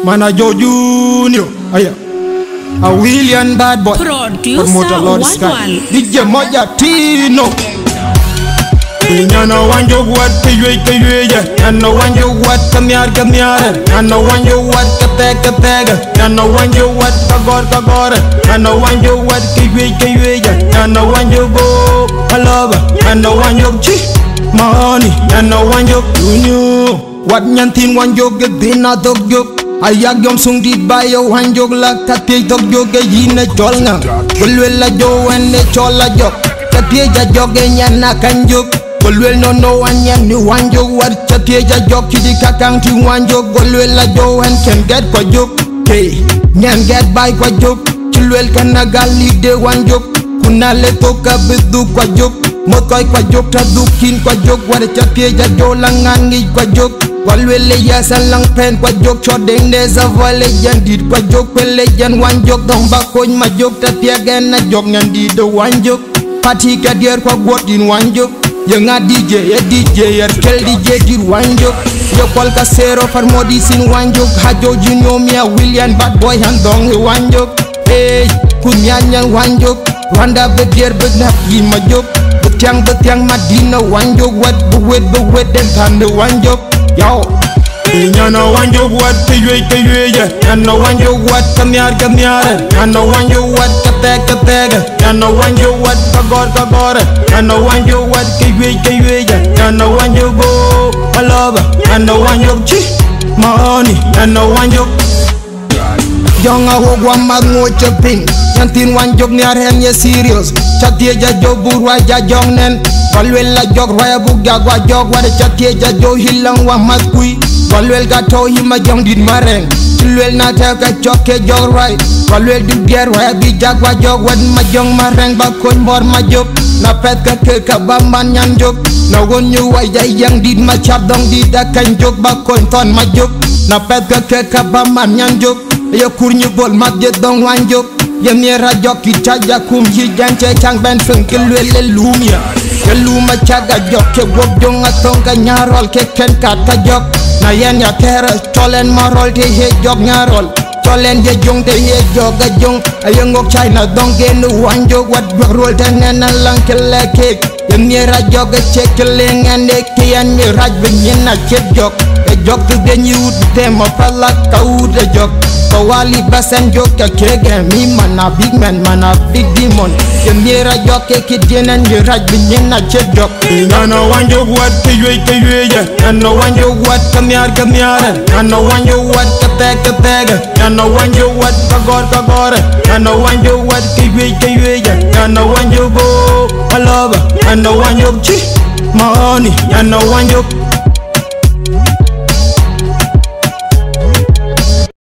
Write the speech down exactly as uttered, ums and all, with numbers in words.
Man a Joe Junior, aya, a William Bad Boy, Producer Lord Sky, D J Moja Tino. Nyana wanjo what kaywe kaywe ya Nyana wanjo what kamyar kamyar Nyana wanjo what kateg kateg Nyana wanjo what kagor kagor Nyana wanjo what kaywe kaywe ya Nyana wanjo go alaba Nyana wanjo chi money Nyana wanjo unyo What nyantin wanjo gedina dogyo Ayak yom sung di bayo wanjo la katye dogyo ge yine jolnga Gulwe la jo ene chola jok Katye ja joge nyana kanjuk Golwel no no anya ni wanjo war chatie ja jok chidi kakang ti wanjo golwel la jo and can get kwa jok hey nyan get by kwa jok chilwel kana gali de wanjo kuna le toka bedu kwa jok mokoy kwa jok ta dukin kwa jok war chatie ja jo langangi kwa jok golwel le yasa lang pen kwa jok chodeng de za vale jandit kwa jok pele jan wanjo dong ba koñ ma jok ta tiagen na jok nyandi do wanjo pati ka der kwa godin wanjo Yang a D J, a D J, a kel D J dir wanjo Yo kol kasero far modi sin wanjo Hajo Junior mia William Bad Boy handong wanjo Hey, kunyanyang wanjo Rwanda bedier bednap yi majok Betiang betiang Madina wanjo Wat buwet buwet den tanda wanjo Yo Nyana wanjo what kaywe kaywe ya Nyana wanjo what kamyar kamyar Nyana wanjo what kateg kateg Nyana wanjo what kagor kagor Nyana wanjo what kaywe kaywe ya Nyana wanjo go alaba Nyana wanjo chi money Nyana wanjo Jong a hogwa magmo chapin Nyantin wanjok ni arhen ye serious Chatie ja jo burwa ja jong nen Walwel la jog raya bugya gwa jog Wade chatie ja jo hilang wa matkui Walwel gato hima jong din mareng Chilwel na teka choke jog rai Walwel du bier waya bi jagwa jog Wad ma jong mareng bakoy mor ma jok Na pet ka ke ka bamban nyan jok Na won yu way jay yang din ma chap dong di da kan jok bakoy ton ma jok Na pet ka ke ka bamban nyan jok Yo kurnyu bol mak je dong wan jok Yem ni ra jok ki chaja kum hi jan che chang ben feng ke lwel le lumia Ke luma chaga jok ke wok jong a tong ka nyarol ke ken kat ka jok Na yen ya kera cholen marol te he jok nyarol Cholen je jong te he jok a jong Ayong ngok china dong ke nu wan jok Wat gwak rol te nena lang ke le kek Yem ni ra jok a che ke le ngende ke yan ni raj benyen a chet jok E jok tu den yud te ma palak ka ud e jok Kawali basan jok ya kege mi mana big man mana big demon Yemira jok ke kidyenan ye raj binyen na chet jok Nyana wanjo what kaywe kaywe ya Nyana wanjo what kamyar kamyar Nyana wanjo what kateg kateg Nyana wanjo what kagor kagor Nyana wanjo what kaywe kaywe ya Nyana wanjo go alaba Nyana wanjo chi money Nyana wanjo